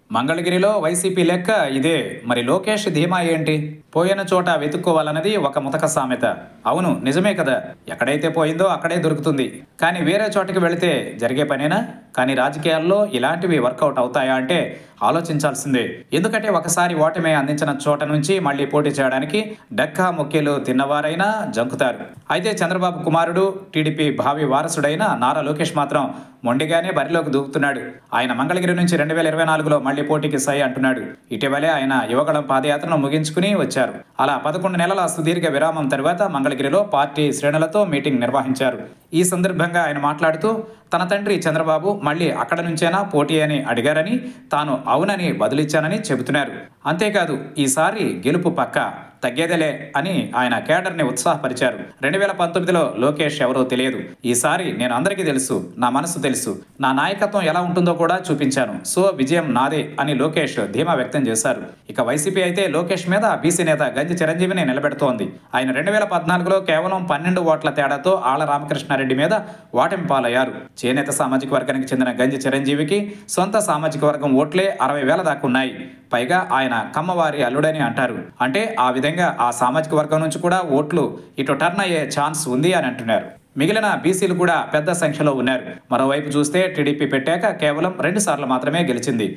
మంగళగిరిలో వైసీపీ లెక్క ఇదే. మరి లోకేష్ ధీమా ఏంటి? పోయిన చోట వెతుక్కోవాలన్నది ఒక ముతక సామెత. అవును, నిజమే కదా. ఎక్కడైతే పోయిందో అక్కడే దొరుకుతుంది. కానీ వేరే చోటకి వెళితే జరిగే పనేనా? కానీ రాజకీయాల్లో ఇలాంటివి వర్కౌట్ అవుతాయా అంటే ఆలోచించాల్సిందే. ఎందుకంటే ఒకసారి ఓటమి అందించిన చోట నుంచి మళ్ళీ పోటీ చేయడానికి డక్కా ముక్కేలు తిన్నవారైనా జంకుతారు. అయితే చంద్రబాబు కుమారుడు, టీడీపీ భావి వారసుడైన నారా లోకేష్ మాత్రం మొండిగానే బరిలోకి దూకుతున్నాడు. ఆయన మంగళగిరి నుంచి 2024లో మళ్లీ పోటీకి సై అంటున్నాడు. ఇటీవలే ఆయన యువగళం పాదయాత్రను ముగించుకుని వచ్చారు. అలా 11 నెలల సుదీర్ఘ విరామం తర్వాత మంగళగిరిలో పార్టీ శ్రేణులతో మీటింగ్ నిర్వహించారు. ఈ సందర్భంగా ఆయన మాట్లాడుతూ తన తండ్రి చంద్రబాబు మళ్లీ అక్కడ నుంచేనా పోటీ అని అడిగారని, తాను అవునని బదులిచ్చానని చెబుతున్నారు. అంతేకాదు, ఈసారి గెలుపు పక్కా, తగ్గేదేలే అని ఆయన కేడర్ని ఉత్సాహపరిచారు. 2019లో లోకేష్ ఎవరో తెలియదు. ఈసారి నేను అందరికీ తెలుసు, నా మనసు తెలుసు, నా నాయకత్వం ఎలా ఉంటుందో కూడా చూపించాను. సో విజయం నాదే అని లోకేష్ ధీమా వ్యక్తం చేశారు. ఇక వైసీపీ అయితే లోకేష్ మీద బీసీ నేత గంజి చిరంజీవిని నిలబెడుతోంది. ఆయన 2014లో కేవలం 12 ఓట్ల తేడాతో ఆళ్ల రామకృష్ణారెడ్డి మీద ఓటమి పాలయ్యారు. చేనేత సామాజిక వర్గానికి చెందిన గంజి చిరంజీవికి సొంత సామాజిక వర్గం ఓట్లే 60,000 దాకా ఉన్నాయి. పైగా ఆయన కమ్మవారి అల్లుడని అంటారు. అంటే ఆ విధంగా ఆ సామాజిక వర్గం నుంచి కూడా ఓట్లు ఇటు టర్న్ అయ్యే ఛాన్స్ ఉంది అని అంటున్నారు. మిగిలిన బీసీలు కూడా పెద్ద సంఖ్యలో ఉన్నారు. మరోవైపు చూస్తే టీడీపీ పెట్టాక కేవలం 2 సార్లు మాత్రమే గెలిచింది.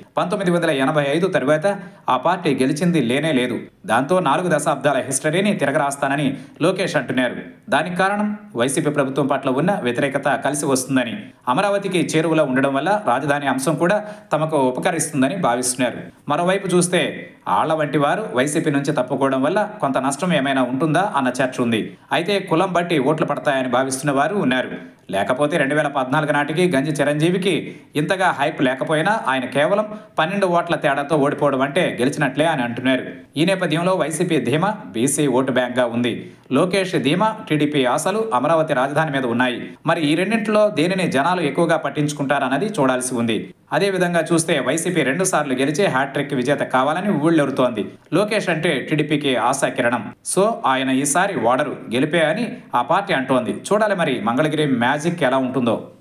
1985 తరువాత ఆ పార్టీ గెలిచింది లేనే లేదు. దాంతో 4 దశాబ్దాల హిస్టరీని తిరగరాస్తానని లోకేష్ అంటున్నారు. దానికి కారణం వైసీపీ ప్రభుత్వం పట్ల ఉన్న వ్యతిరేకత కలిసి వస్తుందని, అమరావతికి చేరువలో ఉండడం వల్ల రాజధాని అంశం కూడా తమకు ఉపకరిస్తుందని భావిస్తున్నారు. మరోవైపు చూస్తే ఆళ్ల వంటి వారు వైసీపీ నుంచి తప్పుకోవడం వల్ల కొంత నష్టం ఏమైనా ఉంటుందా అన్న చర్చ ఉంది. అయితే కులం బట్టి ఓట్లు పడతాయని భావిస్తున్న వారు ఉన్నారు. లేకపోతే 2014 నాటికి గంజి చిరంజీవికి ఇంతగా హైప్ లేకపోయినా ఆయన కేవలం 12 ఓట్ల తేడాతో ఓడిపోవడం అంటే గెలిచినట్లే అని అంటున్నారు. ఈ నేపథ్యంలో వైసీపీ ధీమా బీసీ ఓటు బ్యాంక్గా ఉంది. లోకేష్ ధీమా, టీడీపీ ఆశలు అమరావతి రాజధాని మీద ఉన్నాయి. మరి ఈ రెండింటిలో దేనిని జనాలు ఎక్కువగా పట్టించుకుంటారన్నది చూడాల్సి ఉంది. అదేవిధంగా చూస్తే వైసీపీ 2 సార్లు గెలిచి హ్యాట్రిక్ విజేత కావాలని ఊళ్ళెరుతోంది. లోకేష్ అంటే టీడీపీకి ఆశా కిరణం. సో ఆయన ఈసారి ఓడరు, గెలిపే అని ఆ పార్టీ అంటోంది. చూడాలి మరి మంగళగిరి మ్యాజిక్ ఎలా ఉంటుందో.